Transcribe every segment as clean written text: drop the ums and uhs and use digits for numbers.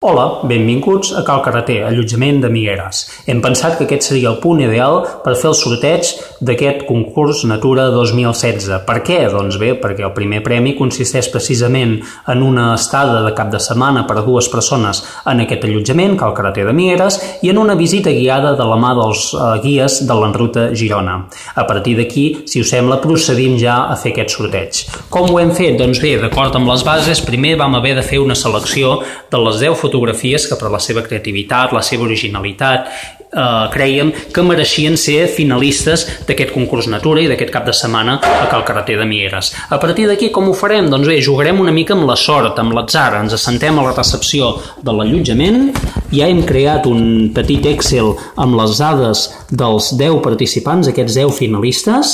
Hola, benvinguts a Cal Carreter, allotjament d'amigueres. Hem pensat que aquest seria el punt ideal per fer el sorteig d'aquest concurs Natura 2016. Per què? Doncs bé, perquè el primer premi consisteix precisament en una estada de cap de setmana per a 2 persones en aquest allotjament, Cal Carreter d'Amigueres, i en una visita guiada de la mà dels guies de l'Enruta Girona. A partir d'aquí, si us sembla, procedim ja a fer aquest sorteig. Com ho hem fet? Doncs bé, d'acord amb les bases, primer vam haver de fer una selecció de les 10 fotografies que per la seva creativitat, la seva originalitat, crèiem que mereixien ser finalistes d'aquest concurs Natura i d'aquest cap de setmana a Cal Carreter d'Amigueres. A partir d'aquí, com ho farem? Doncs bé, jugarem una mica amb la sort, amb l'atzar. Ens assentem a la recepció de l'allotjament. Ja hem creat un petit Excel amb les dades dels 10 participants, aquests 10 finalistes,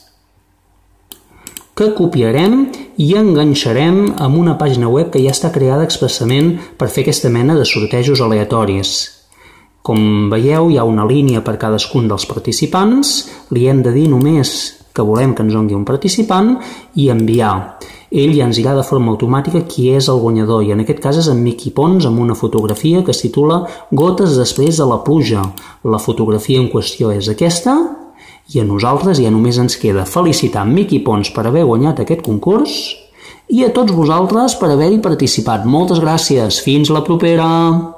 que copiarem i enganxarem amb una pàgina web que ja està creada expressament per fer aquesta mena de sortejos aleatoris. Com veieu, hi ha una línia per cadascun dels participants, li hem de dir només que volem que ens doni un participant i enviar. Ell ja ens dirà de forma automàtica qui és el guanyador, i en aquest cas és en Miqui Pons amb una fotografia que es titula Gotes després de la pluja. La fotografia en qüestió és aquesta, i a nosaltres ja només ens queda felicitar Miqui Pons per haver guanyat aquest concurs i a tots vosaltres per haver-hi participat. Moltes gràcies, fins la propera!